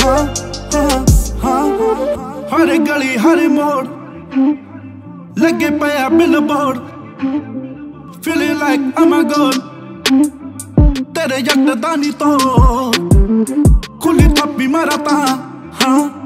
हाँ हाँ हाँ हर गली हर मोड़ लगे पाया billboard feeling like I'm a god तेरे यकदानी तो खुली थप्पी मारता हाँ